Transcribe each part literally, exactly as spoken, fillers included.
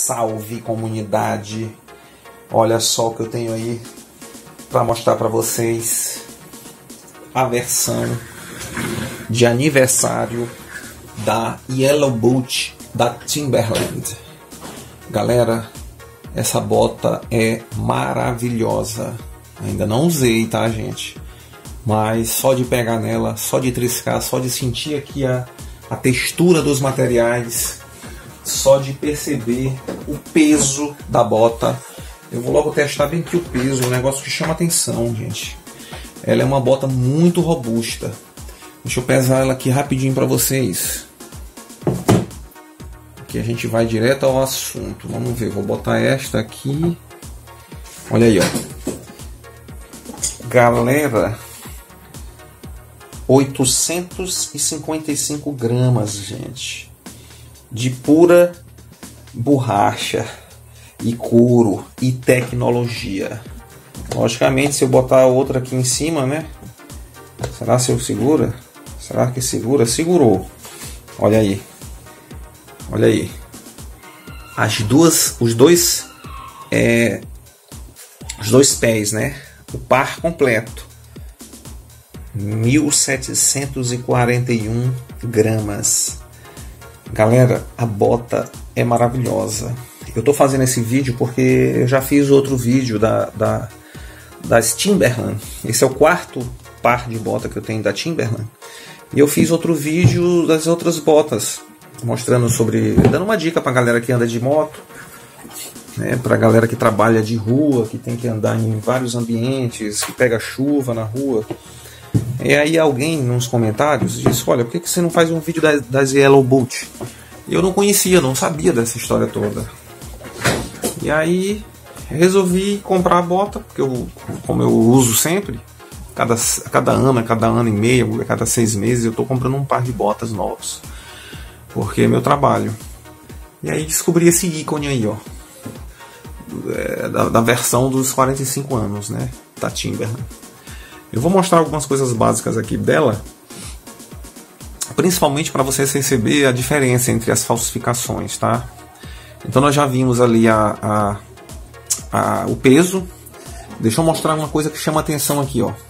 Salve comunidade! Olha só o que eu tenho aí para mostrar para vocês. A versão de aniversário da Yellow Boot da Timberland. Galera, essa bota é maravilhosa. Ainda não usei, tá, gente? Mas só de pegar nela, só de triscar, só de sentir aqui a, a textura dos materiais, só de perceber o peso da bota. Eu vou logo testar bem aqui o peso, um negócio que chama atenção, gente. Ela é uma bota muito robusta. Deixa eu pesar ela aqui rapidinho para vocês. Aqui a gente vai direto ao assunto. Vamos ver, vou botar esta aqui. Olha aí, ó. Galera, oitocentos e cinquenta e cinco gramas, gente, de pura borracha e couro e tecnologia. Logicamente, se eu botar outra aqui em cima, né? Será se eu segura? Será que segura? Segurou. Olha aí. Olha aí. As duas, os dois, é, os dois pés, né? O par completo. mil setecentos e quarenta e um gramas. Galera, a bota é maravilhosa. Eu tô fazendo esse vídeo porque eu já fiz outro vídeo da, da, das Timberland. Esse é o quarto par de bota que eu tenho da Timberland. E eu fiz outro vídeo das outras botas, mostrando sobre, dando uma dica pra galera que anda de moto, né, pra galera que trabalha de rua, que tem que andar em vários ambientes, que pega chuva na rua. E aí alguém nos comentários disse: olha, por que que você não faz um vídeo das, das Yellow Boot? Eu não conhecia, não sabia dessa história toda. E aí resolvi comprar a bota, porque eu, como eu uso sempre, cada, cada ano, cada ano e meio, cada seis meses eu estou comprando um par de botas novos, porque é meu trabalho. E aí descobri esse ícone aí, ó, é, da, da versão dos quarenta e cinco anos, né, da Timberland. Eu vou mostrar algumas coisas básicas aqui dela, principalmente para vocês perceberem a diferença entre as falsificações, tá? Então nós já vimos ali a, a, a, o peso. Deixa eu mostrar uma coisa que chama atenção aqui, ó.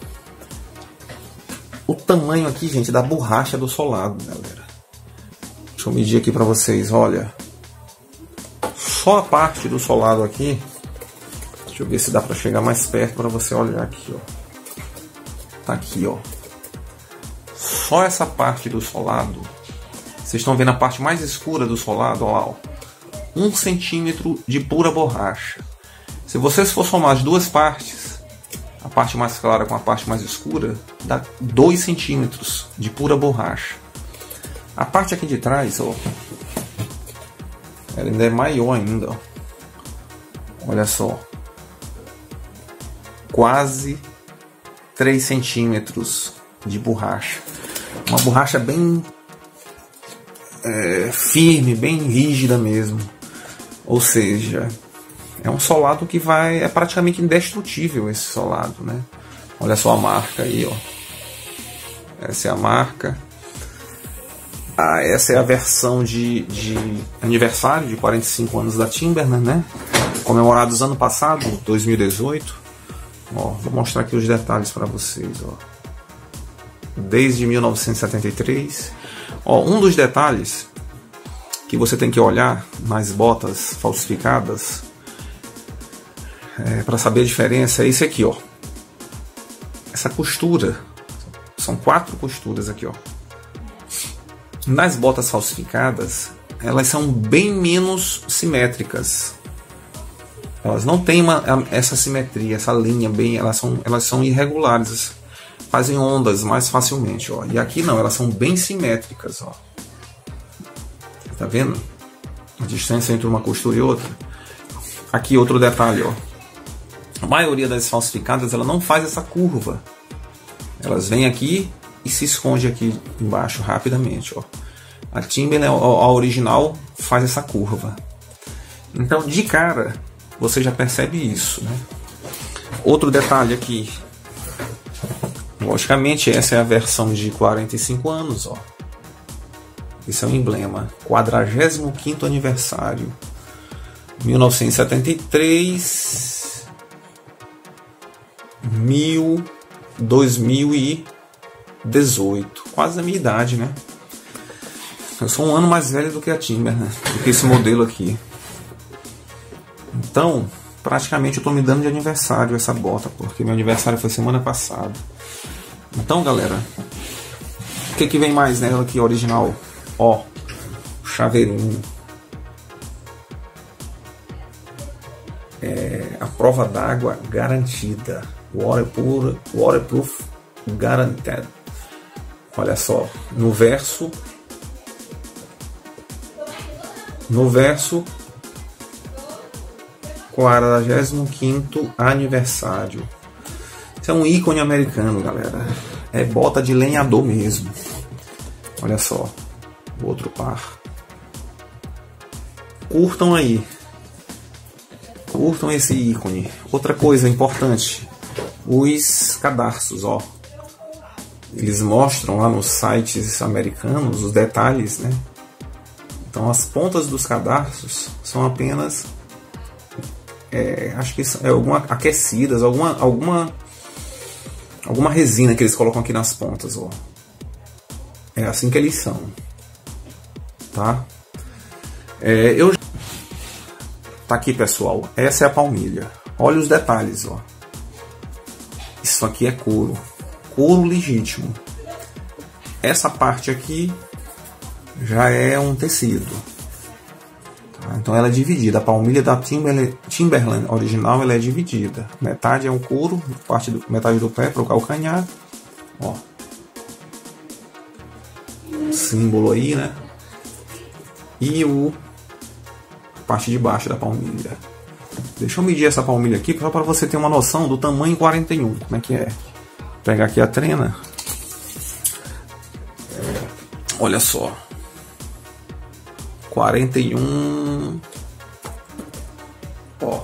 O tamanho aqui, gente, da borracha do solado, galera. Deixa eu medir aqui para vocês, olha. Só a parte do solado aqui. Deixa eu ver se dá para chegar mais perto para você olhar aqui, ó. Tá aqui, ó. Só essa parte do solado. Vocês estão vendo a parte mais escura do solado, ó lá, ó. Um centímetro de pura borracha. Se vocês for somar as duas partes, a parte mais clara com a parte mais escura, dá dois centímetros de pura borracha. A parte aqui de trás, ó, ela ainda é maior ainda, ó. Olha só. Quase três centímetros de borracha. Uma borracha bem é, firme, bem rígida mesmo. Ou seja, é um solado que vai, é praticamente indestrutível esse solado, né? Olha só a marca aí, ó. Essa é a marca. Ah, essa é a versão de, de aniversário de quarenta e cinco anos da Timberland, né? Comemorados ano passado, dois mil e dezoito. Ó, vou mostrar aqui os detalhes para vocês, ó. Desde mil novecentos e setenta e três. Ó, um dos detalhes que você tem que olhar nas botas falsificadas, é, para saber a diferença, é esse aqui, ó. Essa costura. São quatro costuras aqui, ó. Nas botas falsificadas, elas são bem menos simétricas. Elas não têm uma, essa simetria, essa linha bem, elas são, elas são irregulares, fazem ondas mais facilmente, ó. E aqui não, elas são bem simétricas, ó. Tá vendo a distância entre uma costura e outra? Aqui outro detalhe, ó. A maioria das falsificadas, ela não faz essa curva. Elas vêm aqui e se esconde aqui embaixo rapidamente, ó. A Timberland, a original, faz essa curva. Então, de cara, você já percebe isso, né? Outro detalhe aqui. Logicamente, essa é a versão de quarenta e cinco anos, ó. Esse é o emblema. quadragésimo quinto aniversário. mil novecentos e setenta e três, mil, dois mil e dezoito, quase a minha idade, né? Eu sou um ano mais velho do que a Timber, né? Do que esse modelo aqui. Então, praticamente eu tô me dando de aniversário essa bota, porque meu aniversário foi semana passada. Então, galera, o que que vem mais nela aqui, original? Ó, chaveirinho. É, a prova d'água garantida. Waterproof, waterproof guaranteed. Olha só, no verso... No verso... quadragésimo quinto aniversário. Isso é um ícone americano, galera. É bota de lenhador mesmo. Olha só, o outro par. Curtam aí. Curtam esse ícone. Outra coisa importante, os cadarços, ó. Eles mostram lá nos sites americanos os detalhes, né? Então as pontas dos cadarços são apenas, é, acho que é alguma aquecidas, alguma alguma alguma resina que eles colocam aqui nas pontas, ó. É assim que eles são, tá? É, eu tá aqui, pessoal. Essa é a palmilha. Olha os detalhes, ó. Isso aqui é couro, couro legítimo. Essa parte aqui já é um tecido. Então ela é dividida. A palmilha da Timberland, Timberland original, ela é dividida. Metade é um couro, parte do, metade do pé para o calcanhar. Ó. O símbolo aí, né? E o a parte de baixo da palmilha. Deixa eu medir essa palmilha aqui só para você ter uma noção do tamanho quarenta e um. Como é que é? Vou pegar aqui a trena. Olha só. quarenta e um, ó,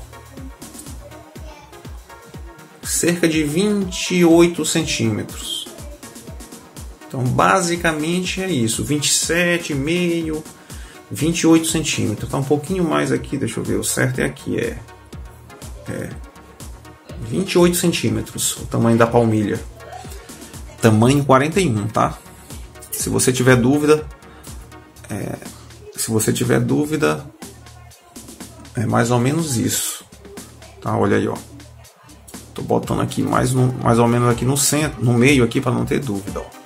cerca de vinte e oito centímetros. Então basicamente é isso, vinte e sete, meio, vinte e oito centímetros. Tá um pouquinho mais aqui, deixa eu ver, o certo é aqui, é, é vinte e oito centímetros o tamanho da palmilha. Tamanho quarenta e um, tá? Se você tiver dúvida, é, se você tiver dúvida, é mais ou menos isso, tá? Olha aí, ó. Tô botando aqui mais, no, mais ou menos aqui no centro, no meio aqui, para não ter dúvida, ó.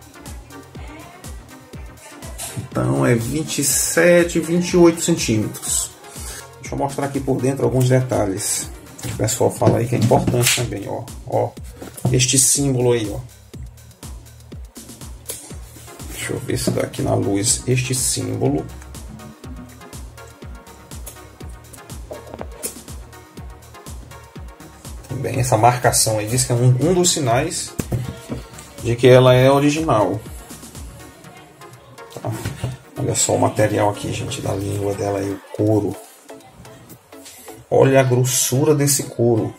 Então é vinte e sete, vinte e oito centímetros. Deixa eu mostrar aqui por dentro alguns detalhes. O pessoal fala aí que é importante também, ó. Ó, este símbolo aí, ó. Deixa eu ver se dá aqui na luz. Este símbolo. Também essa marcação aí diz que é um, um dos sinais de que ela é original. Tá? Olha só o material aqui, gente, da língua dela aí, o couro. Olha a grossura desse couro.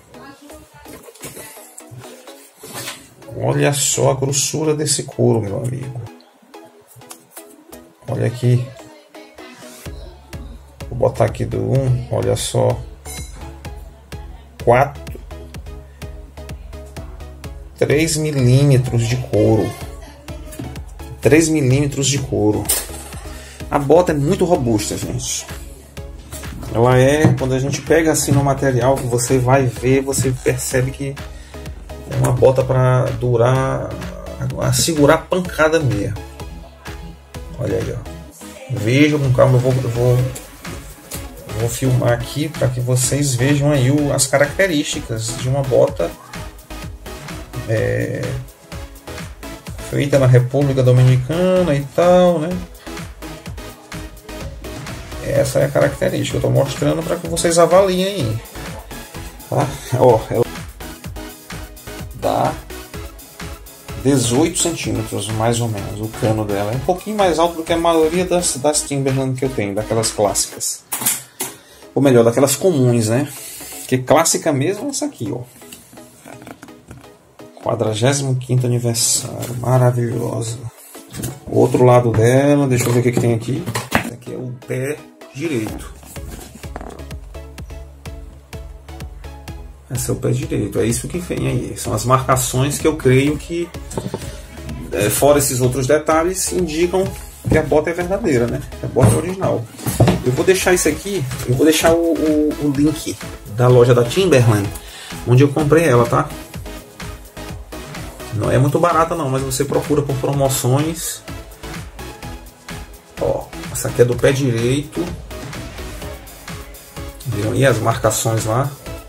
Olha só a grossura desse couro, meu amigo. Olha aqui. Vou botar aqui do um, olha só. quatro, três milímetros de couro. três milímetros de couro. A bota é muito robusta, gente. Ela é, quando a gente pega assim no material que você vai ver, você percebe que é uma bota para durar, a segurar pancada mesmo. Olha aí, ó. Vejam com calma, eu vou, eu vou, eu vou filmar aqui para que vocês vejam aí o, as características de uma bota é, feita na República Dominicana e tal, né? Essa é a característica, eu estou mostrando para que vocês avaliem aí. Tá? Ó, ela dá dezoito centímetros, mais ou menos, o cano dela. É um pouquinho mais alto do que a maioria das, das Timberland que eu tenho, daquelas clássicas. Ou melhor, daquelas comuns, né? Porque clássica mesmo é essa aqui, ó. quadragésimo quinto aniversário, maravilhosa. O outro lado dela, deixa eu ver o que, que tem aqui. Esse aqui é o pé direito. Esse é o pé direito, é isso que vem aí. São as marcações que eu creio que, é, fora esses outros detalhes, indicam que a bota é verdadeira, né? Que a bota é original. Eu vou deixar isso aqui, eu vou deixar o, o, o link da loja da Timberland, onde eu comprei ela, tá? Não é muito barata não, mas você procura por promoções. Ó, essa aqui é do pé direito. Viram aí as marcações lá?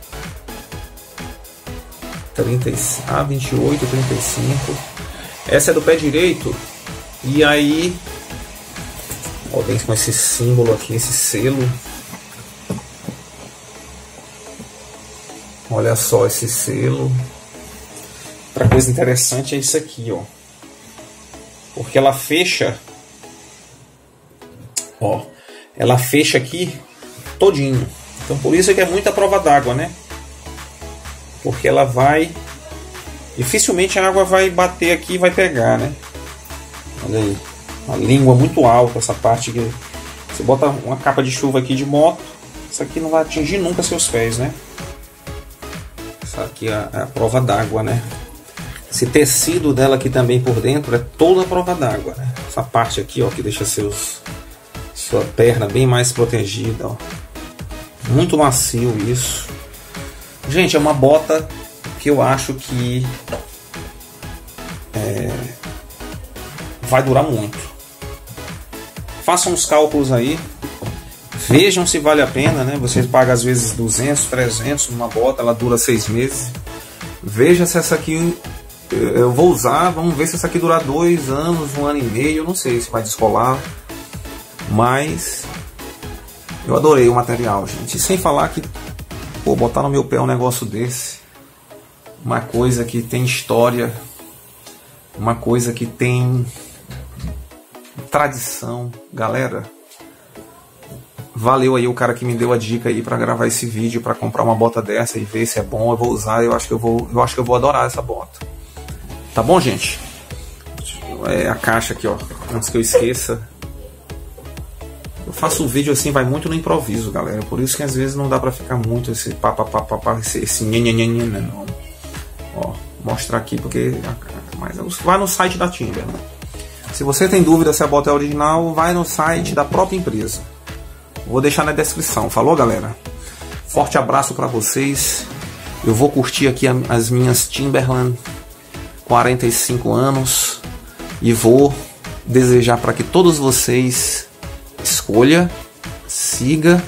trinta e cinco, ah, vinte e oito, trinta e cinco. Essa é do pé direito. E aí, ó, vem com esse símbolo aqui, esse selo. Olha só esse selo. Outra coisa interessante é isso aqui, ó. Porque ela fecha, ó, ela fecha aqui todinho. Então por isso é que é muita prova d'água, né? Porque ela vai, dificilmente a água vai bater aqui e vai pegar, né? Olha aí, a língua muito alta, essa parte que você bota uma capa de chuva aqui de moto, isso aqui não vai atingir nunca seus pés, né? Essa aqui é a, é a prova d'água, né? Esse tecido dela aqui também por dentro é toda a prova d'água, né? Essa parte aqui, ó, que deixa seus, sua perna bem mais protegida, ó. Muito macio isso. Gente, é uma bota que eu acho que é, vai durar muito. Façam os cálculos aí. Vejam se vale a pena, né? Você paga às vezes duzentos, trezentos numa bota, ela dura seis meses. Veja se essa aqui eu vou usar. Vamos ver se essa aqui durar dois anos, um ano e meio. Eu não sei se vai descolar. Mas eu adorei o material, gente. E sem falar que, pô, botar no meu pé um negócio desse, uma coisa que tem história, uma coisa que tem tradição, galera. Valeu aí o cara que me deu a dica aí para gravar esse vídeo, para comprar uma bota dessa e ver se é bom. Eu vou usar, eu acho que eu vou, eu acho que eu vou adorar essa bota. Tá bom, gente? É a caixa aqui, ó, antes que eu esqueça. Eu faço o vídeo assim, vai muito no improviso, galera. Por isso que às vezes não dá pra ficar muito esse papapá, esse, esse nhanhanhanhan, não. Ó, mostrar aqui porque... Mas vai no site da Timberland. Se você tem dúvida se a bota é original, vai no site da própria empresa. Vou deixar na descrição. Falou, galera? Forte abraço pra vocês. Eu vou curtir aqui as minhas Timberland quarenta e cinco anos. E vou desejar para que todos vocês... escolha, siga,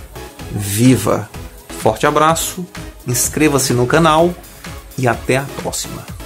viva. Forte abraço, inscreva-se no canal e até a próxima.